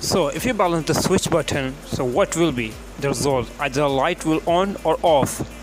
So if you balance the switch button, so what will be the result? Either the light will on or off.